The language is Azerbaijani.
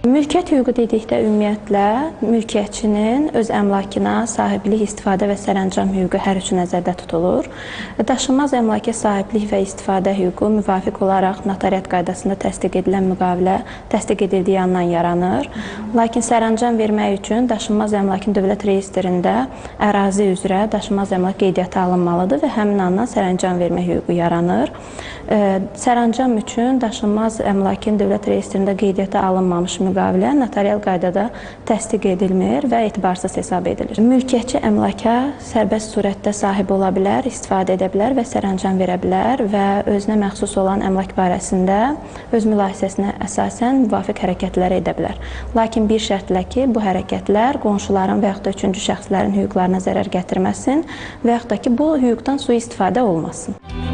Mülkiyyət hüququ dedikdə ümumiyyətlə mülkiyyətçinin öz əmlakına sahiblik, istifadə və sərəncam hüququ hər üçü nəzərdə tutulur. Daşınmaz əmlaka sahiblik və istifadə hüququ müvafiq olaraq notariat qaydasında təsdiq edilən müqavilə təsdiq edildiyi andan yaranır. Lakin sərəncam vermək üçün daşınmaz əmlakın dövlət reyestrində ərazi üzrə daşınmaz əmlak qeydiyyata alınmalıdır və həmin andan sərəncam vermək hüququ yaranır. Sərəncam üçün daşınmaz əmlakın dövlət reyestrində qeydiyyata alınmamış müqavilə notarial qaydada təsdiq edilmir və etibarsız hesab edilir. Mülkiyyətçi əmlaka sərbəst surətdə sahib ola bilər, istifadə edə bilər və sərəncam verə bilər və özünə məxsus olan əmlak barəsində öz mülahizəsinə əsasən müvafiq hərəkətlər edə bilər. Lakin bir şərtlə ki, bu hərəkətlər qonşuların və yaxud da üçüncü şəxslərin hüquqlarına zərər gətirməsin və yaxud da ki, bu hüquqdan sui-istifadə olmasın.